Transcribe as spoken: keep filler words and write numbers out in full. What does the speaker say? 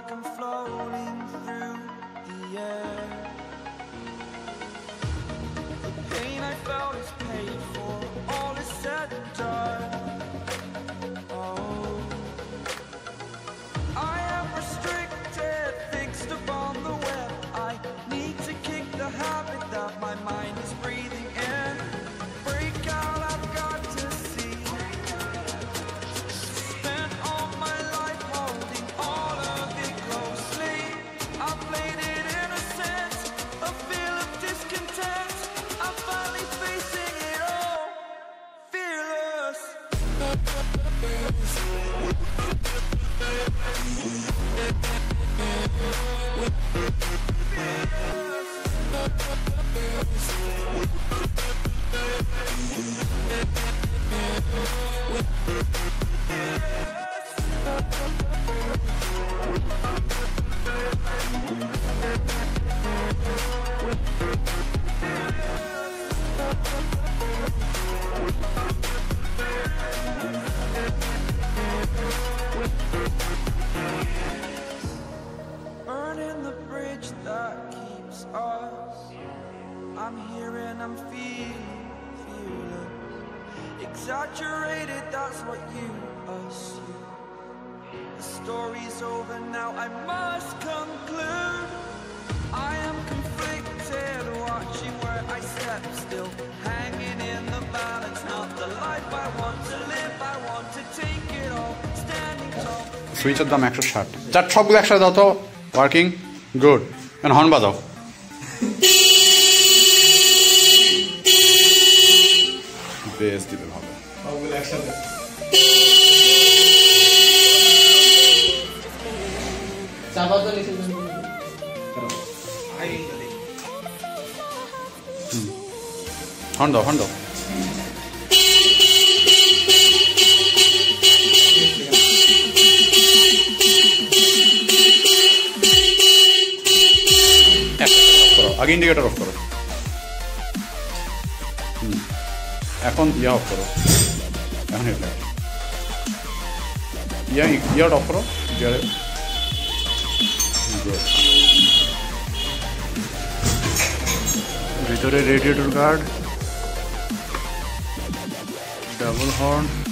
I'm floating through the air. The pain I felt is paid for, all is said and done. Oh, I am restricted, fixed upon the web. I need to kick the habit that my mind is breathing in. Break out, I've got to see. Spent all my life holding all of it closely. I played it innocent, a feel of discontent. I'm finally facing it all, fearless. Burning the bridge that keeps us. I'm here and I'm feeling fearless. Exaggerated, that's what you assume. The story's over now, I must conclude. I am conflicted, watching where I step still, hanging in the balance. Not the life I want to live, I want to take it all, standing tall. সুইচের দাম একশো ষাট। চার সবগুলো একসাথে দাও তো। Working good. এখন হর্ন বাজাও। বেস দিতে ভালো। সবগুলো একসাথে। চাপা তো লিখে দেন। হর্ন দাও, হর্ন দাও। আগে ইন্ডিকেটর অফ করো। হুম এখন ইয়া অফ করো। এখন হেডলাইট ইয়া ইয়ার অফ করো। ইয়ারে ভিতরে রেডিয়েটর গার্ড, ডাবল হর্ন।